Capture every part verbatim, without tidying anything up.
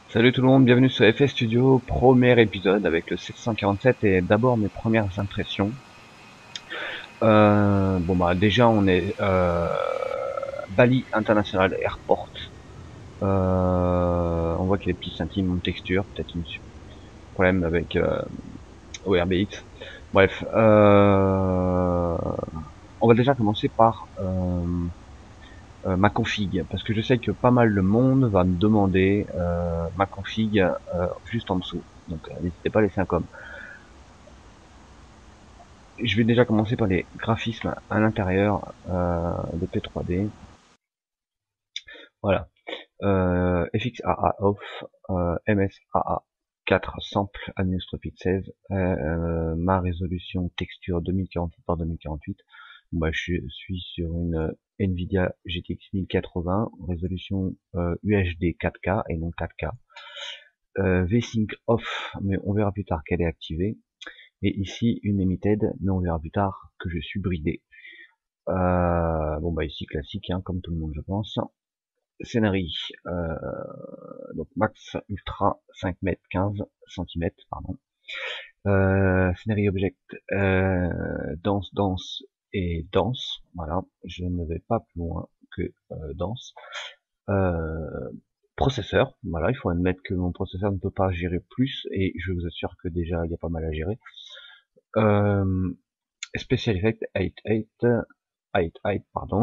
Salut tout le monde, bienvenue sur F S Studio, premier épisode avec le sept cent quarante-sept et d'abord mes premières impressions. Euh, bon bah déjà on est euh, Bali International Airport. Euh, on voit qu'il y a des petits centimes en texture, peut-être un problème avec euh, O R B X. Bref, euh, on va déjà commencer par euh, euh, ma config, parce que je sais que pas mal de monde va me demander euh, ma config euh, juste en dessous. Donc euh, n'hésitez pas à laisser un com. Je vais déjà commencer par les graphismes à l'intérieur euh, de P trois D. Voilà. Euh, F X A A off, euh, M S A A quatre sample anisotropique seize, euh, euh, ma résolution texture deux mille quarante-huit par deux mille quarante-huit. Moi, je suis sur une Nvidia G T X mille quatre-vingts, résolution euh, U H D quatre K et non quatre K. Euh, V-Sync off, mais on verra plus tard qu'elle est activée. Et ici, une Limited, mais on verra plus tard que je suis bridé. Euh, bon bah ici classique, hein, comme tout le monde je pense. Scénarii, euh, donc max ultra cinq mètres quinze centimètres, pardon. Euh, Scénarii object, euh, danse, danse et danse. Voilà, je ne vais pas plus loin que euh, danse. Euh, Processeur, voilà, il faut admettre que mon processeur ne peut pas gérer plus et je vous assure que déjà il y a pas mal à gérer. Euh, Special Effect huit huit, huit huit, pardon.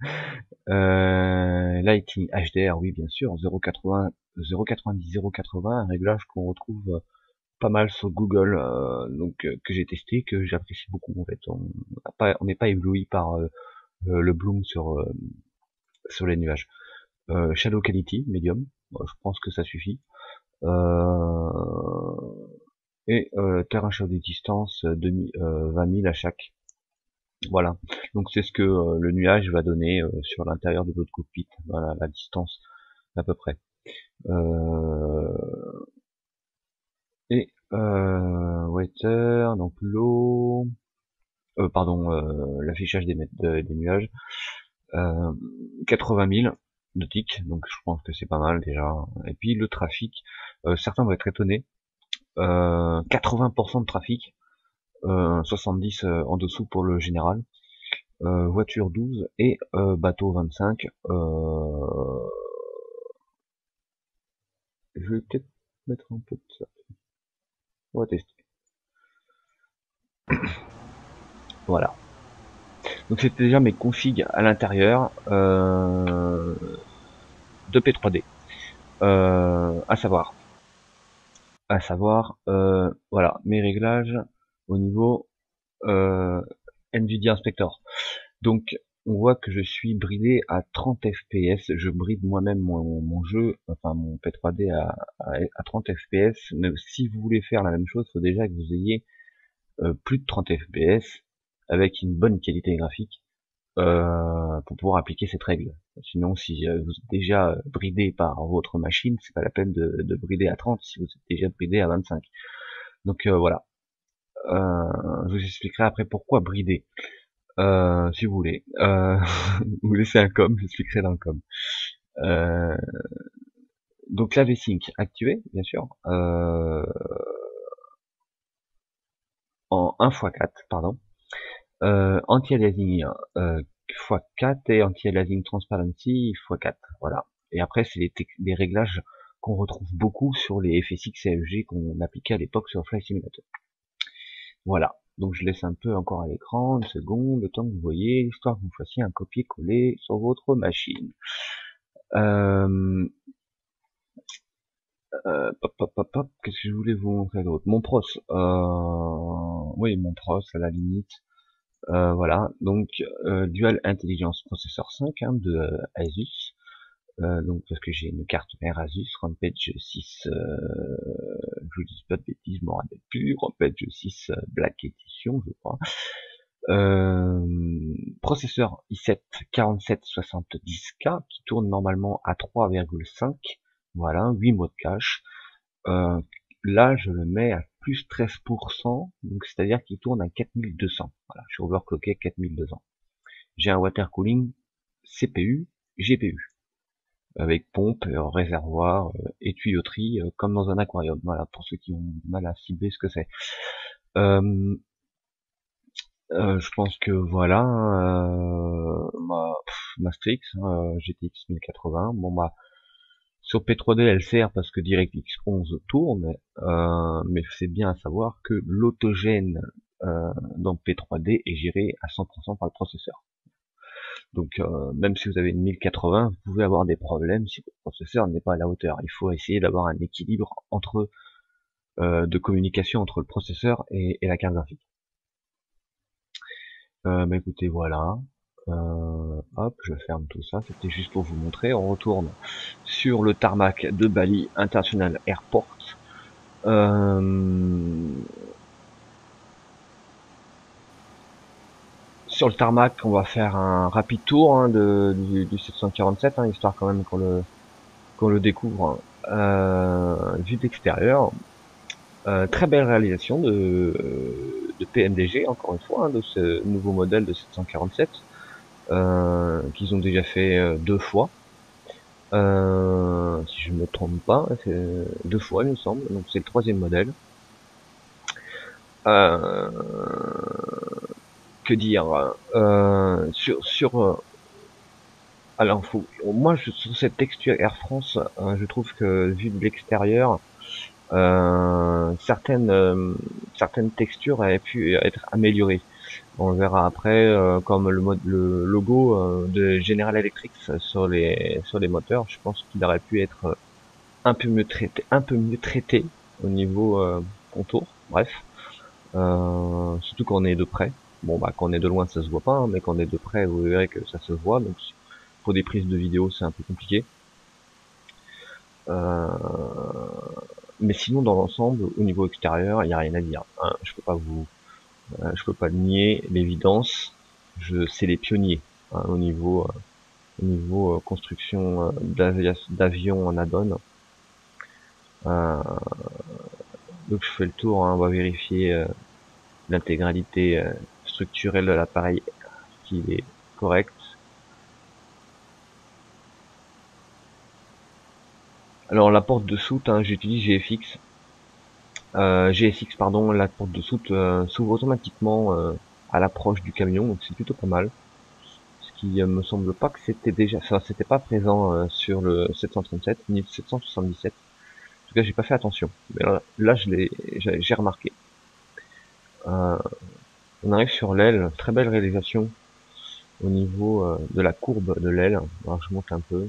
Euh, Lighting H D R, oui bien sûr, zéro virgule quatre-vingts, zéro virgule quatre-vingt-dix, zéro virgule quatre-vingts, un réglage qu'on retrouve euh, pas mal sur Google, euh, donc euh, que j'ai testé, que j'apprécie beaucoup en fait. On n'est pas, on n'est pas ébloui par euh, euh, le bloom sur euh, sur les nuages. Euh, Shadow Quality, medium, bon, je pense que ça suffit. Euh, et euh, terrain chaud des distances, euh, vingt mille à chaque. Voilà. Donc c'est ce que euh, le nuage va donner euh, sur l'intérieur de votre cockpit. Voilà la distance à peu près. Euh, et euh, weather, donc l'eau, euh, pardon, euh, l'affichage des, de, des nuages, euh, quatre-vingt mille nautiques, donc je pense que c'est pas mal déjà. Et puis le trafic, euh, certains vont être étonnés, euh, quatre-vingts pour cent de trafic, euh, soixante-dix euh, en dessous pour le général, euh, voiture douze et euh, bateau vingt-cinq. Euh, je vais peut-être mettre un peu de ça. On va tester. Voilà. Donc c'était déjà mes configs à l'intérieur euh, de P trois D. Euh, à savoir, à savoir, euh, voilà, mes réglages au niveau euh, Nvidia Inspector. Donc on voit que je suis bridé à trente F P S. Je bride moi-même mon, mon jeu, enfin mon P trois D à, à, à trente F P S. Mais si vous voulez faire la même chose, il faut déjà que vous ayez euh, plus de trente F P S avec une bonne qualité graphique. Euh, pour pouvoir appliquer cette règle. Sinon, si euh, vous êtes déjà bridé par votre machine, c'est pas la peine de, de brider à trente si vous êtes déjà bridé à vingt-cinq. Donc euh, voilà. Euh, je vous expliquerai après pourquoi brider, euh, si vous voulez. Euh, vous laissez un com, j'expliquerai dans le com. Euh, donc la V-Sync activée, bien sûr, euh, en un fois quatre, pardon. Euh, anti-aliasing euh, fois quatre et anti-aliasing transparency fois quatre. Voilà. Et après, c'est les, les réglages qu'on retrouve beaucoup sur les F S X et F G qu'on appliquait à l'époque sur Flight Simulator. Voilà. Donc je laisse un peu encore à l'écran, une seconde, le temps que vous voyez, histoire que vous fassiez un copier-coller sur votre machine. Euh, euh, pop, pop, pop, pop, qu'est-ce que je voulais vous montrer d'autre? Mon pros, euh, oui, mon pros à la limite. Euh, voilà, donc euh, Dual Intelligence Processor cinq hein, de euh, Asus, euh, donc parce que j'ai une carte mère Asus Rampage six, euh, je vous dis pas de bêtises, je m'en rappelle plus, Rampage six euh, Black Edition, je crois. Euh, processeur i sept quarante-sept soixante-dix K qui tourne normalement à trois virgule cinq, voilà, huit mots de cache. Euh, là, je le mets à plus treize pour cent, donc c'est-à-dire qu'il tourne à quatre mille deux cents. Voilà, je suis overclocké quatre mille deux cents. J'ai un water cooling C P U, G P U. avec pompe, euh, réservoir euh, et tuyauterie, euh, comme dans un aquarium. Voilà, pour ceux qui ont du mal à cibler ce que c'est. Euh, euh, je pense que voilà, euh, ma, pff, ma Strix, hein, G T X mille quatre-vingts, bon bah, sur P trois D elle sert parce que DirectX onze tourne, euh, mais c'est bien à savoir que l'autogène euh, dans P trois D est géré à cent pour cent par le processeur. Donc euh, même si vous avez une mille quatre-vingts, vous pouvez avoir des problèmes si votre processeur n'est pas à la hauteur. Il faut essayer d'avoir un équilibre entre euh, de communication entre le processeur et, et la carte graphique. Euh, bah écoutez, voilà. Euh, hop, je ferme tout ça. C'était juste pour vous montrer. On retourne sur le tarmac de Bali International Airport. Euh, sur le tarmac, on va faire un rapide tour hein, de, du, du sept cent quarante-sept, hein, histoire quand même qu'on le, qu'on le découvre. Euh, vue d'extérieur. Euh, très belle réalisation de, de P M D G, encore une fois, hein, de ce nouveau modèle de sept cent quarante-sept, euh, qu'ils ont déjà fait euh, deux fois. Euh, si je ne me trompe pas, c'est deux fois, il me semble. Donc c'est le troisième modèle. Euh, que dire euh, sur sur euh, alors faut, moi je, sur cette texture Air France, euh, je trouve que vu de l'extérieur, euh, certaines euh, certaines textures avaient pu être améliorées. On verra après, euh, comme le mode le logo euh, de General Electric sur les sur les moteurs, je pense qu'il aurait pu être un peu mieux traité, un peu mieux traité au niveau euh, contour. Bref, euh, surtout quand on est de près. Bon bah quand on est de loin ça se voit pas, hein, mais quand on est de près vous verrez que ça se voit. Donc pour des prises de vidéo c'est un peu compliqué. Euh, mais sinon dans l'ensemble, au niveau extérieur, il n'y a rien à dire. Hein. Je peux pas vous, euh, je peux pas nier l'évidence. Je, c'est les pionniers hein, au niveau, euh, au niveau euh, construction euh, d'avions en add-on. Euh, donc je fais le tour, hein, on va vérifier euh, l'intégralité euh, structurelle de l'appareil, qu'il est correct. Alors la porte de soute, hein, j'utilise G F X. Euh, G S X pardon, la porte de soute euh, s'ouvre automatiquement euh, à l'approche du camion, donc c'est plutôt pas mal. Ce qui euh, me semble pas que c'était déjà, enfin c'était pas présent euh, sur le sept cent trente-sept ni le sept cent soixante-dix-sept. En tout cas, j'ai pas fait attention. Mais là, là je l'ai, j'ai remarqué. Euh, on arrive sur l'aile, très belle réalisation au niveau euh, de la courbe de l'aile. Alors je monte un peu.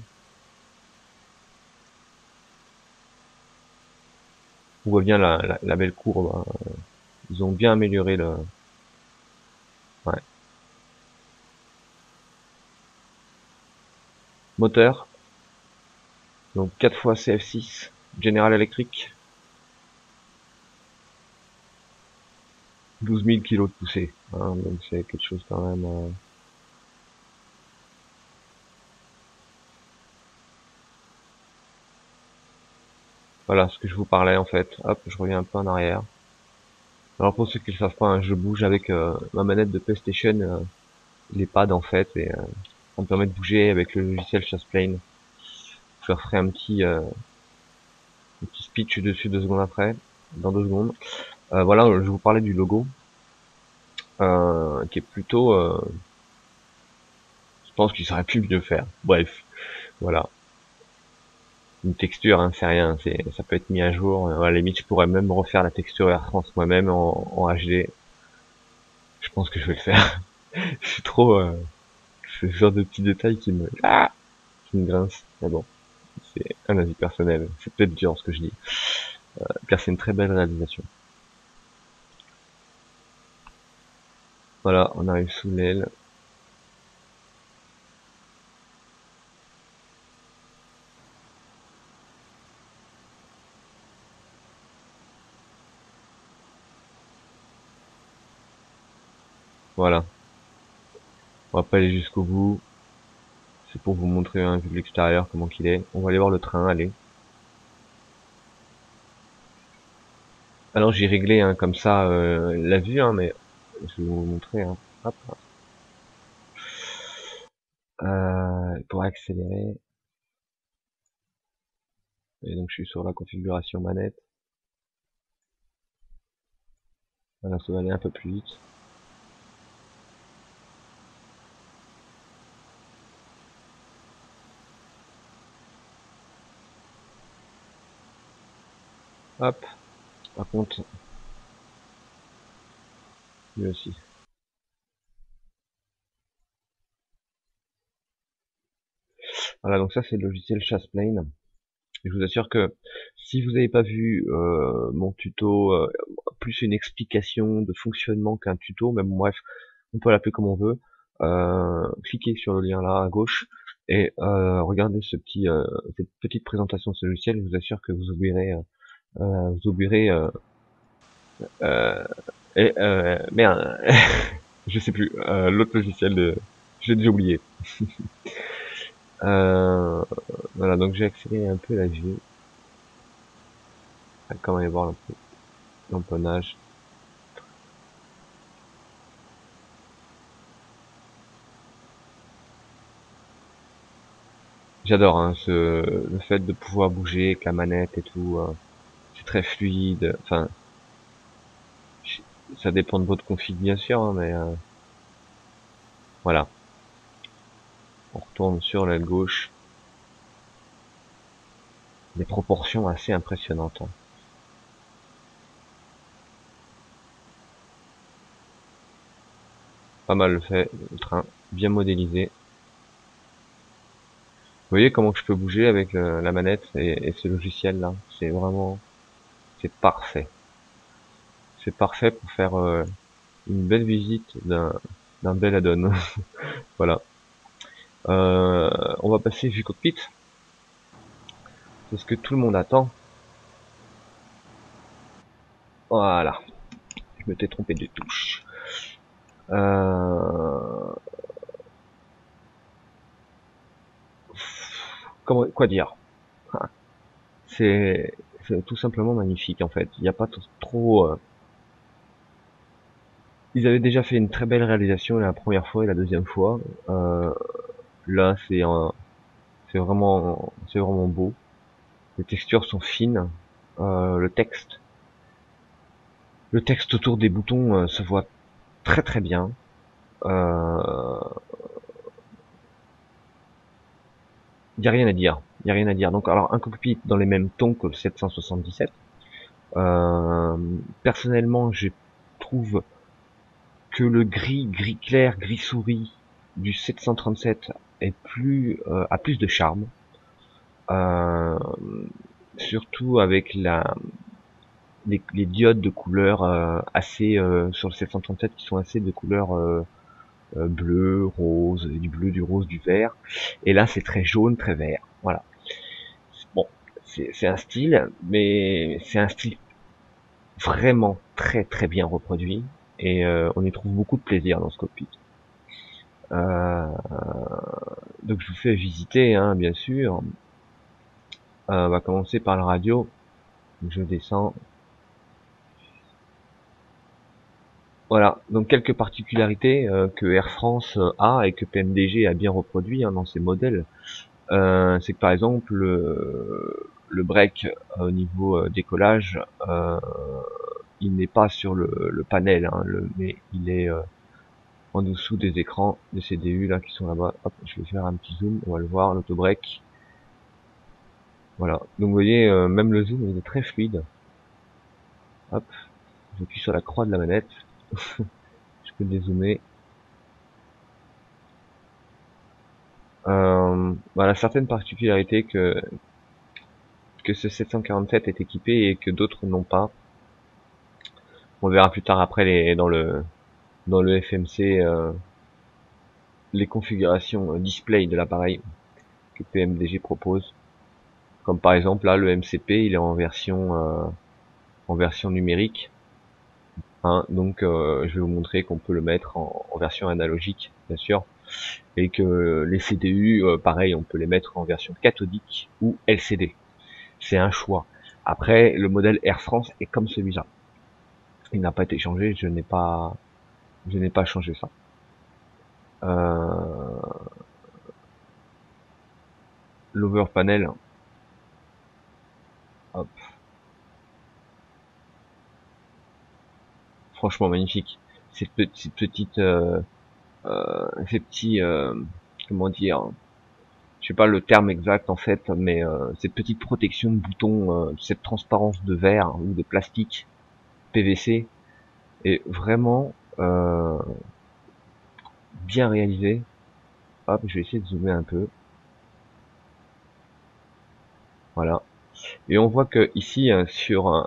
On voit bien la, la, la belle courbe. Hein. Ils ont bien amélioré le. Ouais. Moteur. Donc quatre fois C F six. General Electric. douze mille kilos de poussée. Hein, donc c'est quelque chose quand même. Euh... Voilà ce que je vous parlais en fait. Hop, je reviens un peu en arrière. Alors pour ceux qui ne savent pas, hein, je bouge avec euh, ma manette de PlayStation, euh, les pads en fait, et euh, ça me permet de bouger avec le logiciel Chasseplane. Je referai un petit, euh, un petit speech dessus deux secondes après, dans deux secondes. Euh, voilà, je vous parlais du logo, euh, qui est plutôt, euh, je pense qu'il serait pu mieux faire. Bref, voilà. Une texture, hein, c'est rien, c'est, ça peut être mis à jour. À la limite, je pourrais même refaire la texture Air France moi-même en, en H D. Je pense que je vais le faire. Je suis trop, euh, c'est ce genre de petits détails qui me, ah, qui me grince. Mais bon, c'est un avis personnel. C'est peut-être dur ce que je dis, euh, car c'est une très belle réalisation. Voilà, on arrive sous l'aile. Voilà. On va pas aller jusqu'au bout. C'est pour vous montrer un vue de l'extérieur comment qu'il est. On va aller voir le train, allez. Alors j'ai réglé hein, comme ça euh, la vue, hein, mais je vais vous montrer. Hein. Hop. Euh, pour accélérer. Et donc je suis sur la configuration manette. Voilà, ça va aller un peu plus vite. Hop. Par contre, lui aussi. Voilà, donc ça c'est le logiciel Chasseplane. Je vous assure que si vous n'avez pas vu euh, mon tuto, euh, plus une explication de fonctionnement qu'un tuto, même bref, on peut l'appeler comme on veut, euh, cliquez sur le lien là à gauche et euh, regardez ce petit, euh, cette petite présentation de ce logiciel. Je vous assure que vous oublierez, euh, vous oublierez, euh, euh, et euh, merde, je sais plus, euh, l'autre logiciel de, j'ai déjà oublié. Euh, voilà, donc j'ai accéléré un peu la vue. Comment aller voir un peu l'empennage. J'adore hein, ce, le fait de pouvoir bouger avec la manette et tout. Euh, c'est très fluide. Enfin, ça dépend de votre config bien sûr, hein, mais euh, voilà. On retourne sur la gauche. Des proportions assez impressionnantes. Hein. Pas mal fait, le train, bien modélisé. Vous voyez comment je peux bouger avec euh, la manette et, et ce logiciel là. C'est vraiment, c'est parfait. C'est parfait pour faire euh, une belle visite d'un d'un bel add-on. Voilà. Euh, on va passer vue cockpit. C'est ce que tout le monde attend. Voilà. Je m'étais trompé de touche. Euh... Comment, quoi dire? C'est tout simplement magnifique en fait. Il n'y a pas trop. Euh... Ils avaient déjà fait une très belle réalisation la première fois et la deuxième fois. Euh... Là, c'est un... c'est vraiment, c'est vraiment beau. Les textures sont fines. Euh, le texte, le texte autour des boutons euh, se voit très très bien. Euh... Il y a rien à dire. Il y a rien à dire. Donc alors un cockpit dans les mêmes tons que le sept cent soixante-dix-sept. Euh, personnellement, je trouve que le gris, gris clair, gris souris du sept cent trente-sept est plus euh, a plus de charme. Euh, surtout avec la les, les diodes de couleur euh, assez euh, sur le sept cent trente-sept qui sont assez de couleur euh, euh, bleu, rose, du bleu, du rose, du vert. Et là, c'est très jaune, très vert. Voilà. Bon, c'est un style, mais c'est un style vraiment très très bien reproduit et euh, on y trouve beaucoup de plaisir dans ce cockpit. Euh, donc je vous fais visiter, hein, bien sûr. Euh, on va commencer par la radio. Je descends. Voilà, donc quelques particularités euh, que Air France a et que P M D G a bien reproduit hein, dans ses modèles. Euh, c'est que par exemple le, le break euh, au niveau euh, décollage, euh, il n'est pas sur le, le panel, hein, le, mais il est euh, en dessous des écrans des C D U là qui sont là-bas. Hop, je vais faire un petit zoom, on va le voir, l'autobreak. Voilà. Donc vous voyez, euh, même le zoom il est très fluide. Hop, j'appuie sur la croix de la manette. Je peux dézoomer. Euh, voilà, certaines particularités que que ce sept cent quarante-sept est équipé et que d'autres n'ont pas. On verra plus tard après les dans le dans le F M C euh, les configurations euh, display de l'appareil que P M D G propose. Comme par exemple là le M C P il est en version euh, en version numérique. Hein, donc euh, je vais vous montrer qu'on peut le mettre en, en version analogique bien sûr et que les C D U euh, pareil on peut les mettre en version cathodique ou L C D. C'est un choix. Après le modèle Air France est comme celui-là. Il n'a pas été changé, je n'ai pas je n'ai pas changé ça. Euh, L'over panel Hop. Franchement magnifique. Cette petite, petite, euh, euh, ces petits, euh, comment dire, je sais pas le terme exact en fait, mais euh, cette petite protection de bouton, euh, cette transparence de verre ou de plastique P V C est vraiment euh, bien réalisée. Hop, je vais essayer de zoomer un peu. Voilà. Et on voit que ici euh, sur euh,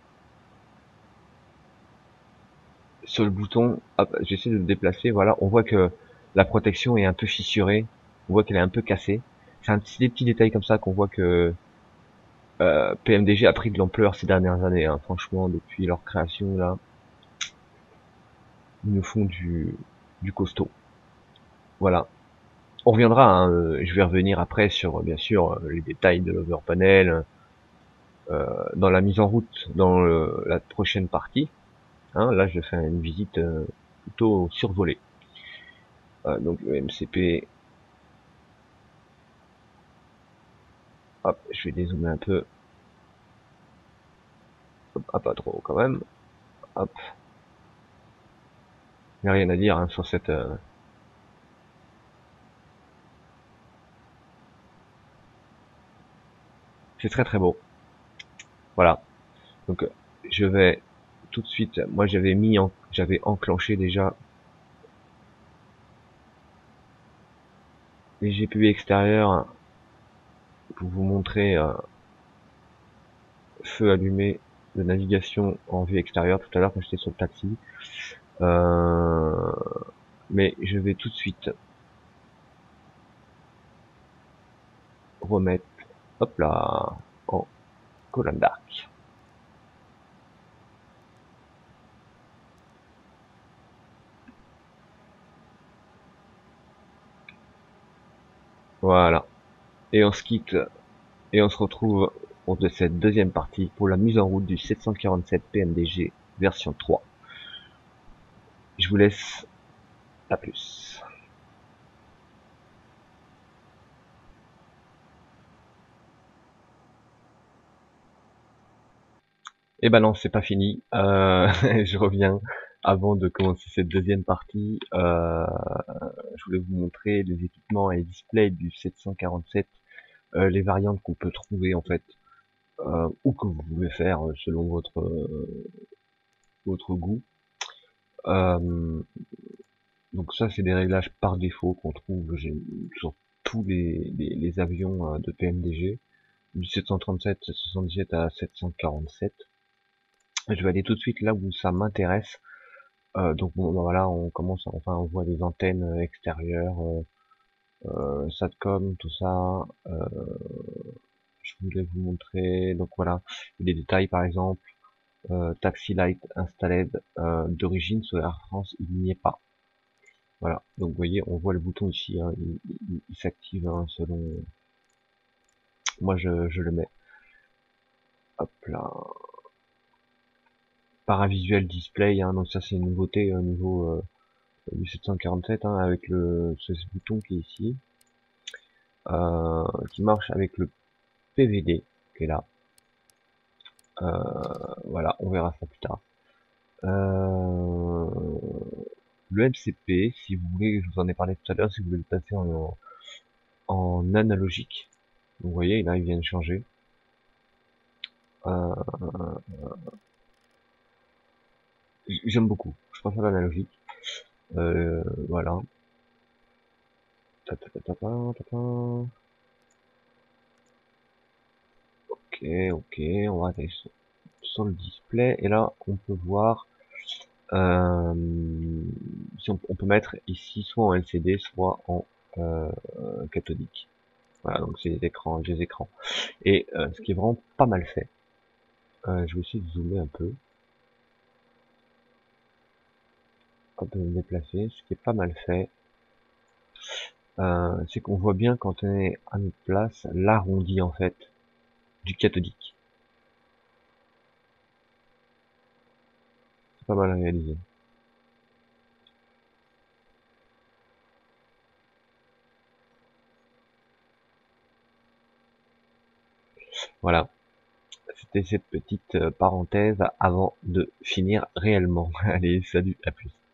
sur le bouton, hop, j'essaie de le déplacer. Voilà, on voit que la protection est un peu fissurée. On voit qu'elle est un peu cassée. C'est un petit des petits détails comme ça qu'on voit que euh, P M D G a pris de l'ampleur ces dernières années. Hein. Franchement, depuis leur création là, ils nous font du du costaud. Voilà. On reviendra. Hein, euh, je vais revenir après sur bien sûr euh, les détails de l'overpanel euh, dans la mise en route dans le- la prochaine partie. Hein, là, je fais une visite euh, plutôt survolée. Euh, donc le M C P, hop, je vais dézoomer un peu. Hop, ah, pas trop quand même. Hop, il n'y a rien à dire hein, sur cette. Euh, c'est très très beau. Voilà. Donc euh, je vais tout de suite. Moi, j'avais mis, en, j'avais enclenché déjà les G P U extérieurs pour vous montrer euh, feu allumé de navigation en vue extérieure tout à l'heure quand j'étais sur le taxi. Euh, mais je vais tout de suite remettre, hop là, en colonne d'arc. Voilà. Et on se quitte, et on se retrouve pour de cette deuxième partie pour la mise en route du sept cent quarante-sept P M D G version trois. Je vous laisse, à plus. Et ben non, c'est pas fini. Euh, je reviens avant de commencer cette deuxième partie. Euh, je voulais vous montrer les équipements et les displays du sept cent quarante-sept, euh, les variantes qu'on peut trouver en fait, euh, ou que vous pouvez faire euh, selon votre euh, votre goût. Euh, donc ça, c'est des réglages par défaut qu'on trouve sur tous les, les, les avions euh, de P M D G, du sept cent trente-sept, sept cent soixante-dix-sept à sept cent quarante-sept. Je vais aller tout de suite là où ça m'intéresse. Euh, donc bon, ben voilà, on commence, enfin on voit des antennes euh, extérieures, euh, euh, Satcom, tout ça. Euh, je voulais vous montrer, donc voilà, des détails par exemple, euh, Taxi Light Installed, euh, d'origine sur Air France, il n'y est pas. Voilà, donc vous voyez, on voit le bouton ici, hein, il, il, il s'active hein, selon. Moi je, je le mets. Hop là. Paravisuel display, hein, donc ça c'est une nouveauté au niveau euh, du sept cent quarante-sept, hein, avec le ce bouton qui est ici, euh, qui marche avec le P V D qui est là. Euh, voilà, on verra ça plus tard. Euh, le M C P, si vous voulez, je vous en ai parlé tout à l'heure, si vous voulez le passer en, en analogique, vous voyez, là il vient de changer. Euh, J'aime beaucoup, je préfère l'analogique. Euh, voilà. Ta, ta, ta, ta, ta, ta, ta. Ok, ok, on va aller sur, sur le display et là on peut voir euh, si on, on peut mettre ici soit en L C D soit en euh, cathodique. Voilà, donc c'est des écrans, des écrans. Et euh, ce qui est vraiment pas mal fait, euh, je vais essayer de zoomer un peu, hop, de me déplacer. Ce qui est pas mal fait, euh, c'est qu'on voit bien quand on est à notre place l'arrondi en fait du cathodique. C'est pas mal réalisé. Voilà. c'était cette petite euh, parenthèse avant de finir réellement. Allez, salut, à plus.